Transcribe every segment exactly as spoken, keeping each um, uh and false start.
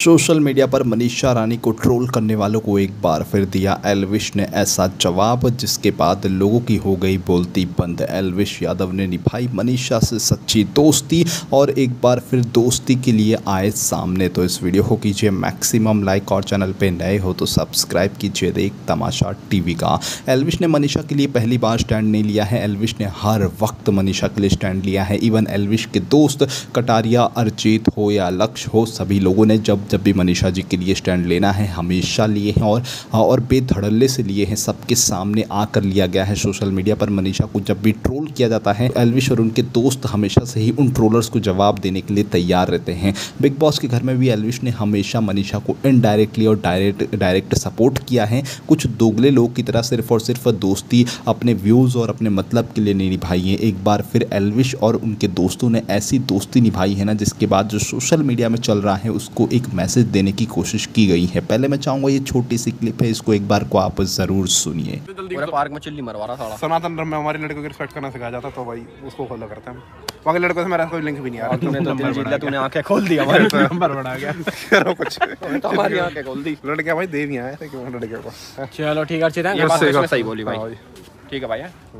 Social media पर मनीषा रानी को troll करने वालों को एक बार फिर दिया एल्विश ने ऐसा जवाब, जिसके बाद लोगों की हो गई बोलती बंद। एल्विश यादव ने निभाई मनीषा से सच्ची दोस्ती और एक बार फिर दोस्ती के लिए आए सामने। तो इस वीडियो को कीजिए मैक्सिमम लाइक और चैनल पे नए हो तो सब्सक्राइब कीजिए देख तमाशा टीवी का। एल्विश ने मनीषा के लिए पहली बार स्टैंड नहीं लिया है, एल्विश ने हर वक्त मनीषा के लिए स्टैंड लिया है। इवन एल्विश के दोस्त कटारिया, अरिजीत हो या लक्ष्य हो, सभी लोगों ने जब जब भी मनीषा जी के लिए स्टैंड लेना है हमेशा लिए हैं और और बेधड़ल्ले से लिए हैं। सबके सामने आकर लिया गया है। सोशल मीडिया पर मनीषा को जब भी ट्रोल किया जाता है, एल्विश और उनके दोस्त हमेशा से ही उन ट्रोलर्स को जवाब देने के लिए तैयार रहते हैं। बिग बॉस के घर में भी एल्विश ने हमेशा मनीषा को इनडायरेक्टली और डायरेक्ट डायरेक्ट सपोर्ट किया है। कुछ दोगले लोग की तरह सिर्फ और सिर्फ दोस्ती अपने व्यूज़ और अपने मतलब के लिए नहीं निभाई है। एक बार फिर एल्विश और उनके दोस्तों ने ऐसी दोस्ती निभाई है ना, जिसके बाद जो सोशल मीडिया में चल रहा है उसको एक मैसेज देने की कोशिश की गई है। पहले मैं चाहूंगा ये छोटी सी क्लिप है, इसको एक बार को आप जरूर सुनिए। पूरे पार्क में चिल्ली मरवा रहा था। सनातन धर्म में हमारे लड़कों की रिस्पेक्ट करना सिखाया जाता, तो भाई उसको फॉलो करते हैं। बाकी लड़कों से मेरा कोई लिंक भी नहीं आ रहा। तूने तो दिल जीत लिया, तूने आंखें खोल दी हमारी। नंबर बढ़ा गया करो कुछ तो हमारी आंखें खोल दी। लड़कियां भाई देवियां हैं, क्यों लड़कियों को। चलो ठीक है, अच्छी है, ये बात इसमें सही बोली भाई। ठीक है भाई।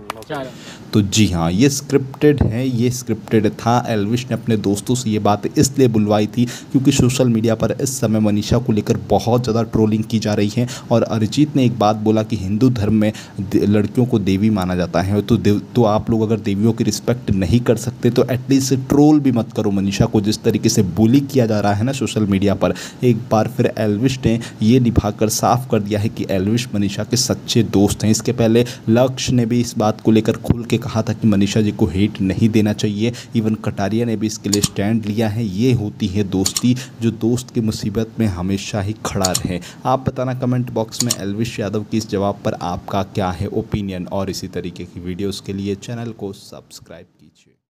तो जी हाँ, ये स्क्रिप्टेड है, ये स्क्रिप्टेड था। एल्विश ने अपने दोस्तों से ये बात इसलिए बुलवाई थी क्योंकि सोशल मीडिया पर इस समय मनीषा को लेकर बहुत ज़्यादा ट्रोलिंग की जा रही है। और अरिजीत ने एक बात बोला कि हिंदू धर्म में लड़कियों को देवी माना जाता है, तो तो आप लोग अगर देवियों की रिस्पेक्ट नहीं कर सकते तो एटलीस्ट ट्रोल भी मत करो मनीषा को। जिस तरीके से बुली किया जा रहा है ना सोशल मीडिया पर, एक बार फिर एल्विश ने ये निभाकर साफ कर दिया है कि एल्विश मनीषा के सच्चे दोस्त हैं। इसके पहले लक्ष्य ने भी इस बात को लेकर खुल के कहा था कि मनीषा जी को हेट नहीं देना चाहिए। इवन कटारिया ने भी इसके लिए स्टैंड लिया है। ये होती है दोस्ती, जो दोस्त की मुसीबत में हमेशा ही खड़ा रहे। आप बताना कमेंट बॉक्स में एल्विश यादव की इस जवाब पर आपका क्या है ओपिनियन, और इसी तरीके की वीडियोस के लिए चैनल को सब्सक्राइब कीजिए।